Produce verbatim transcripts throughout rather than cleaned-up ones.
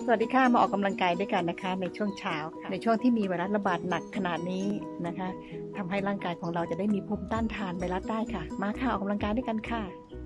วัสดีค่ะมาออกกำลังกายด้วยกันนะคะในช่วงเช้าค่ะในช่วงที่มีไวรัสระบาดหนักขนาดนี้นะคะทำให้ร่างกายของเราจะได้มีภูมิต้านทานไวรัสได้ค่ะมาค่ะออกกำลังกายด้วยกันค่ะ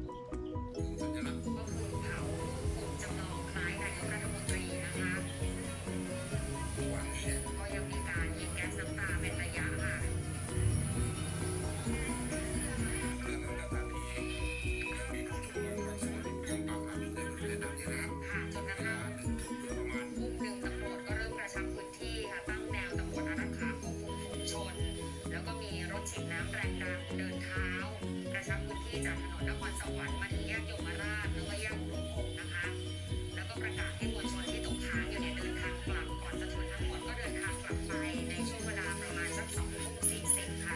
ฉีดน้ำแรงดันเดินเท้ากระชับพื้นที่จากถนนนครสวรรค์มาถึงแยกยมราชแล้วก็แยกอุดมพงษ์นะคะแล้วก็ประกาศให้มวลชนที่ตกค้างอยู่เนี่ยเดินทางกลับก่อนจะถึงทั้งหมดก็เดินทางกลับไปในช่วงเวลาประมาณสักสองทุ่มสี่สิบค่ะ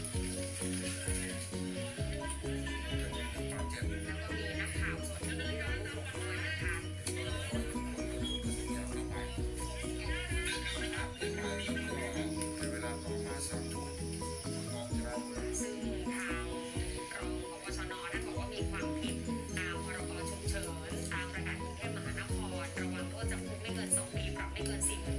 แล้วก็มีนักข่าวส่วนที่เราลูกหลงด้วยนะคะซึ่งทางรองผบ.ชน.ท่านบอกว่ามีความผิดตามพรบฉุกเฉินตามประกาศกรุงเทพมหานครระวังโทษจำคุกไม่เกินสองปีปรับไม่เกิน สี่หมื่น